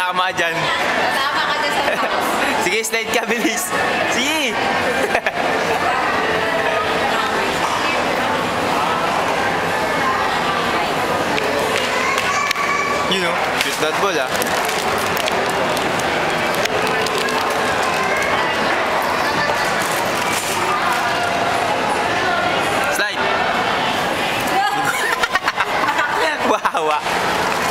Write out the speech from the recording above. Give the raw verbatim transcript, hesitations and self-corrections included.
Tama dyan. Tama ka dyan sa box. Sige, slide ka, bilis. Sige. You know, shoot that ball, ah. Slide. Wawa.